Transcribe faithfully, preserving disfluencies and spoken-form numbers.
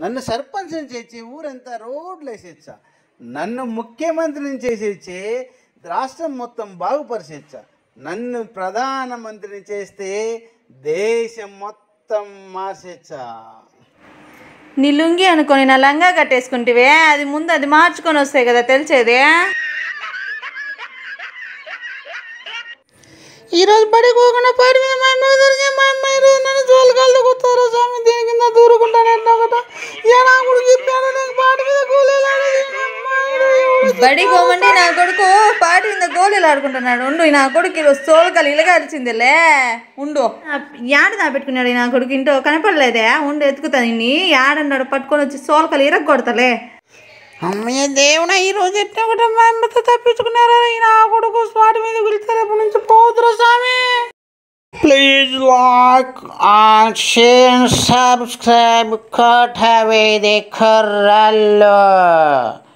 నన్ను సర్పంచ్ని చేసి ఊరంతా రోడ్లు వేసేచ్చా, నన్ను ముఖ్యమంత్రిని చేసేసి రాష్ట్రం మొత్తం బాగుపరిచేచ్చా, నన్ను ప్రధానమంత్రిని చేస్తే దేశం మొత్తం మార్చేచ్చా. నీ లుంగి అనుకొని నా లంగా కట్టేసుకుంటివే, అది ముందు అది మార్చుకొని వస్తాయి కదా తెలిసేది. ఈరోజు బడికి పోకుండా పాడి మీద మా అమ్మాయి దొరికే మా అమ్మాయి రోజు నన్ను జోలు కళ్ళు కొత్తారు స్వామి, దీని కింద దూరుకుంటాను ఒకట ఏనా కొడుకు చెప్పాను నాకు పాటి మీద గోళీలాడు. బడి పోమంటే నా కొడుకు పాటి మీద గోళీలు ఆడుకుంటున్నాడు. ఉండు నా కొడుకు ఈరోజు సోలకలు ఇలాగా అరిచిందిలే. ఉండు యాడ నా పెట్టుకున్నాడు నా కొడుకు, ఇంటో కనపడలేదే. ఉండు ఎత్తుకుతాను ఇన్ని యాడన్నాడు పట్టుకొని వచ్చి సోలకలు ఇరగ కొడతలే. అమ్మయ్య దేవుడా, ఈరోజు ఎట్లా ఒకటి మా అమ్మతో తప్పించుకున్నారా నా కొడుకు స్పాట్ మీద వెళ్తే రేపు నుంచి పోతురా స్వామి. Please like and share subscribe కోట వేదిక.